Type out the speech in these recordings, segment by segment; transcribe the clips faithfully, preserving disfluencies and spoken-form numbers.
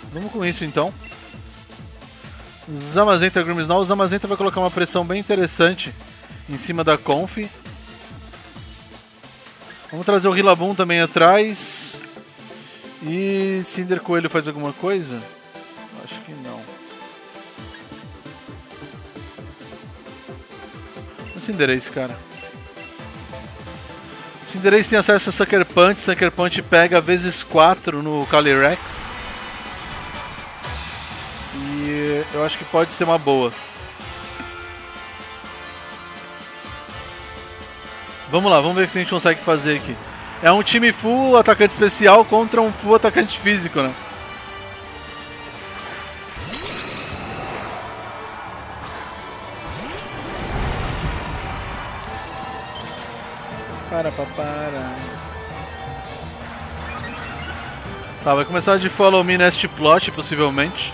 Vamos com isso então. Zamazenta Grimmsnarl. O Zamazenta vai colocar uma pressão bem interessante em cima da Conf. Vamos trazer o Rillaboom também atrás. E Cinder Coelho faz alguma coisa? Acho que não. O Cinderace, cara. O Cinderace tem acesso a Sucker Punch. Sucker Punch pega vezes quatro no Calyrex. E eu acho que pode ser uma boa. Vamos lá, vamos ver o que a gente consegue fazer aqui. É um time full atacante especial contra um full atacante físico, né? Para, para, para. Tá, vai começar de Follow Me neste plot, possivelmente.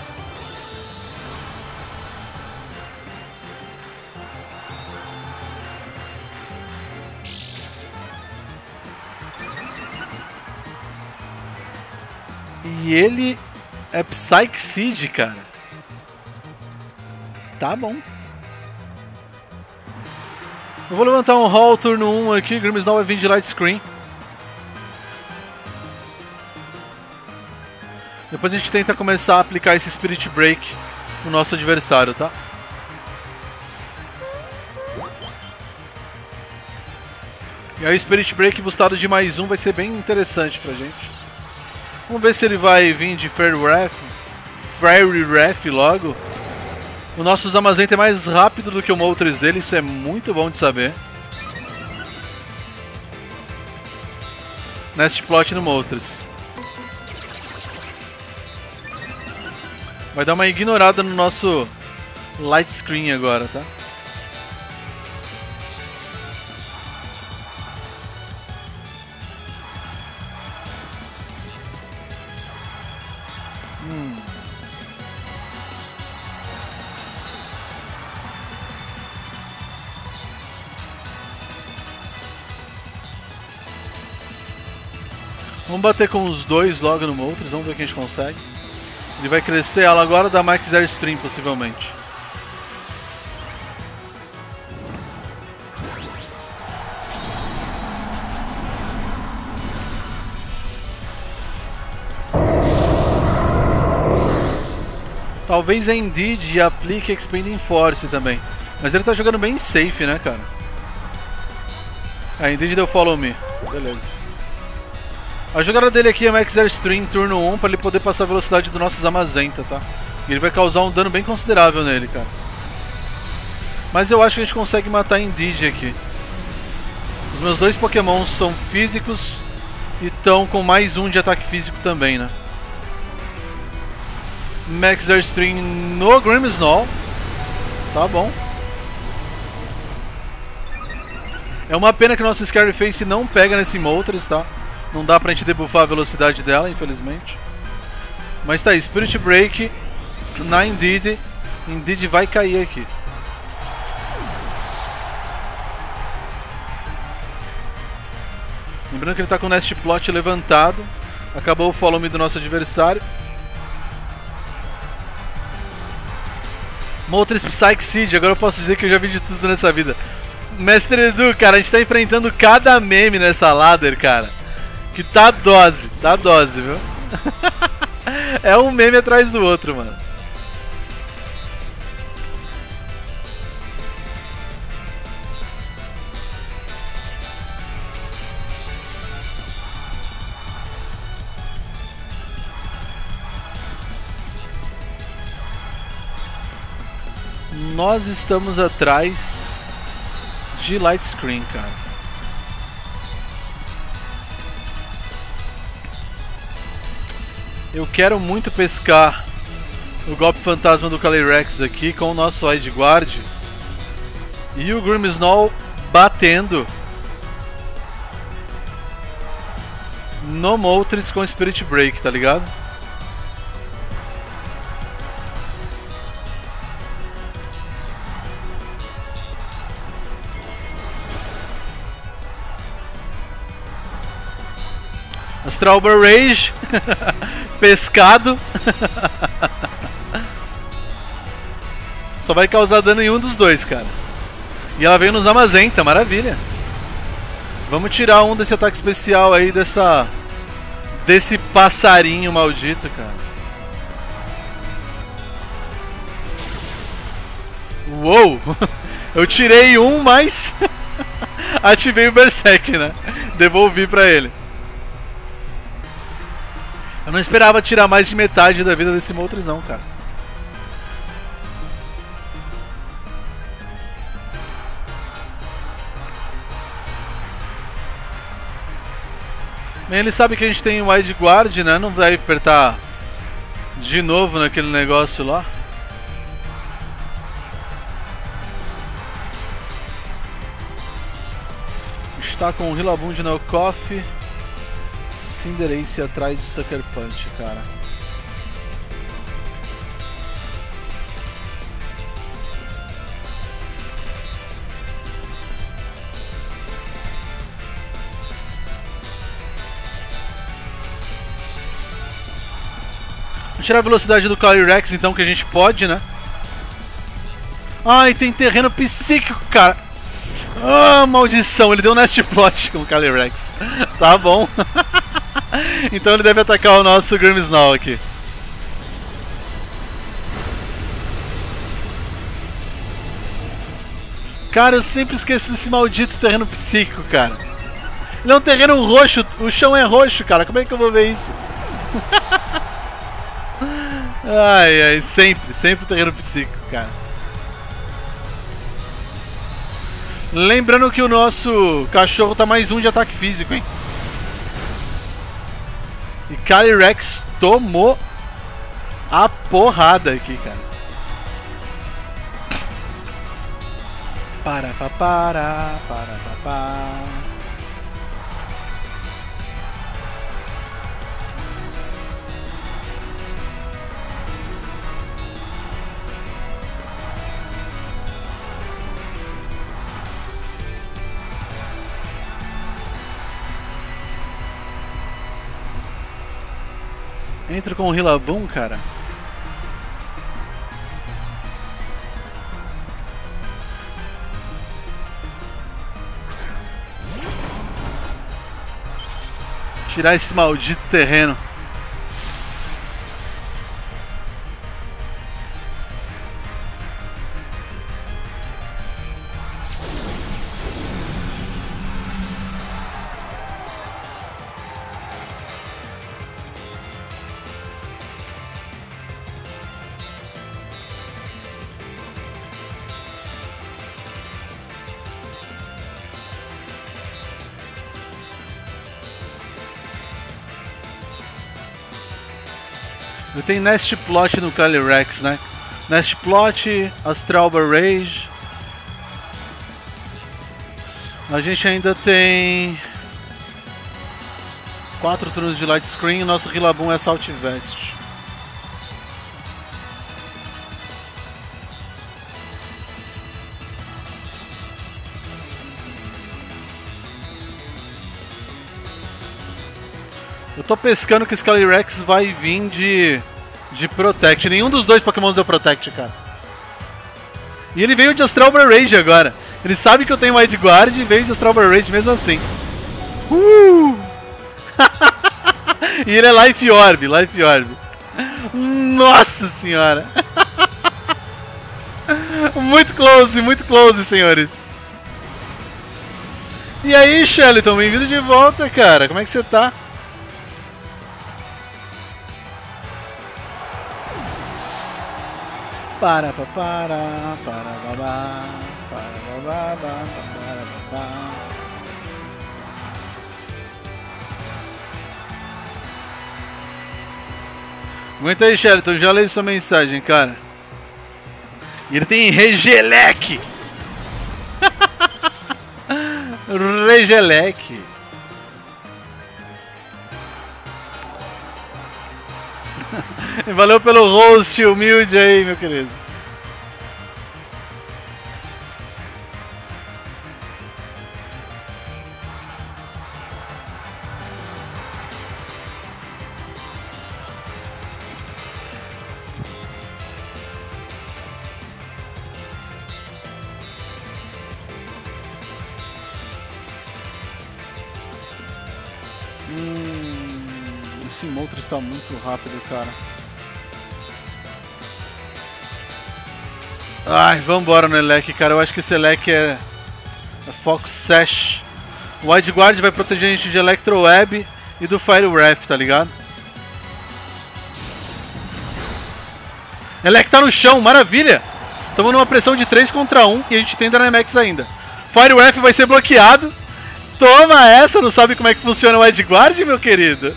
E ele é Psyche Seed, cara. Tá bom. Eu vou levantar um Hall turno um aqui. Grimmsnarl vai vir de Light Screen. Depois a gente tenta começar a aplicar esse Spirit Break no nosso adversário, tá? E aí o Spirit Break boostado de mais um vai ser bem interessante pra gente. Vamos ver se ele vai vir de Fairy Wrath, Fairy Wrath logo. O nosso Zamazenta é mais rápido do que o Moltres dele, isso é muito bom de saber. Nest Plot no Moltres. Vai dar uma ignorada no nosso Light Screen agora, tá? Hum. Vamos bater com os dois logo no Moltres, vamos ver o que a gente consegue. Ele vai crescer ela agora da Max Airstream, possivelmente. Talvez a Indeed aplique Expanding Force também. Mas ele tá jogando bem safe, né, cara? A Indeed deu Follow Me. Beleza. A jogada dele aqui é Max Airstream turno um para ele poder passar a velocidade do nosso Zamazenta, tá? E ele vai causar um dano bem considerável nele, cara. Mas eu acho que a gente consegue matar a Indeed aqui. Os meus dois Pokémons são físicos e estão com mais um de ataque físico também, né? Max Airstream no Grimmsnarl. Tá bom. É uma pena que o nosso Scary Face não pega nesse Moltres, tá? Não dá pra gente debuffar a velocidade dela, infelizmente. Mas tá aí, Spirit Break na Indeed. Indeed vai cair aqui. Lembrando que ele tá com o Nest Plot levantado. Acabou o Follow Me do nosso adversário. Moltres Psyche Seed, agora eu posso dizer que eu já vi de tudo nessa vida. Mestre Edu, cara, a gente tá enfrentando cada meme nessa ladder, cara. Que tá dose, tá dose, viu? É um meme atrás do outro, mano. Nós estamos atrás de Light Screen, cara. Eu quero muito pescar o golpe fantasma do Calyrex aqui com o nosso Wide Guard. E o Grimmsnarl batendo no Moltres com Spirit Break, tá ligado? Astral Barrage pescado. Só vai causar dano em um dos dois, cara. E ela veio nos Amazenta, maravilha. Vamos tirar um desse ataque especial aí, dessa... desse passarinho maldito, cara. Uou! Eu tirei um, mas... ativei o Berserk, né? Devolvi pra ele. Eu não esperava tirar mais de metade da vida desse Moltres não, cara. Bem, ele sabe que a gente tem o Wide Guard, né? Não vai apertar de novo naquele negócio lá. Está com o Rillaboom de Neocoff. Cinderace atrás de Sucker Punch, cara. Vamos tirar a velocidade do Calyrex então, que a gente pode, né? Ai, tem terreno psíquico, cara. Ah, maldição, ele deu um Nest Plot com o Calyrex. Tá bom. Então ele deve atacar o nosso Grimmsnarl aqui. Cara, eu sempre esqueço desse maldito terreno psíquico, cara. Ele é um terreno roxo, o chão é roxo, cara. Como é que eu vou ver isso? Ai, ai, sempre, sempre terreno psíquico, cara. Lembrando que o nosso cachorro tá mais um de ataque físico, hein? E Calyrex tomou a porrada aqui, cara. Para, para, para, para, para. Entra com o Rillaboom, cara. Tirar esse maldito terreno. Eu tenho Nest Plot no Calyrex, né? Nest Plot, Astral Barrage. A gente ainda tem quatro turnos de Light Screen e nosso Rillaboom é Assault Vest. Eu tô pescando que esse Calyrex vai vir de, de Protect. Nenhum dos dois Pokémons deu Protect, cara. E ele veio de Astral Barrage agora. Ele sabe que eu tenho Wide Guard e veio de Astral Barrage mesmo assim. Uh! E ele é Life Orb, Life Orb. Nossa senhora. Muito close, muito close, senhores. E aí, Shellyton, bem-vindo de volta, cara. Como é que você tá? Para, para, para, para, para, para, para, para, para. Aguenta aí, Shellyton, já leio sua mensagem, cara. E ele tem Regelec. Regelec. Valeu pelo host humilde aí, meu querido. Esse Moltres está muito rápido, cara. Ai, vambora no Elec, cara. Eu acho que esse Elec é... é Fox Sash. O Wide Guard vai proteger a gente de Electro Web e do Fire Wrath, tá ligado? Elec tá no chão, maravilha! Estamos numa pressão de três contra um e a gente tem Dynamax ainda. Fire Wrath vai ser bloqueado. Toma essa, não sabe como é que funciona o Wide Guard, meu querido?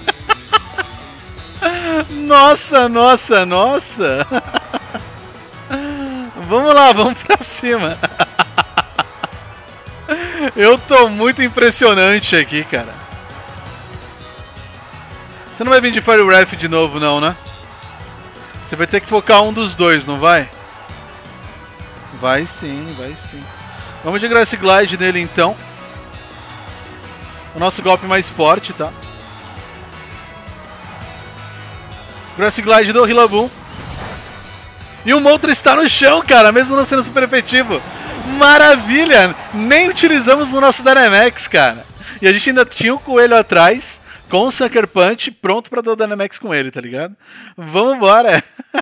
Nossa, nossa, nossa! Vamos lá, vamos pra cima. Eu tô muito impressionante aqui, cara. Você não vai vir de Fire Wrath de novo, não, né? Você vai ter que focar um dos dois, não vai? Vai sim, vai sim. Vamos de Grass Glide nele, então. O nosso golpe mais forte, tá? Grass Glide do Rillaboom. E o Moltres está no chão, cara, mesmo não sendo super efetivo. Maravilha! Nem utilizamos no nosso Dynamax, cara. E a gente ainda tinha o coelho atrás, com o Sucker Punch, pronto pra dar o Dynamax com ele, tá ligado? Vambora!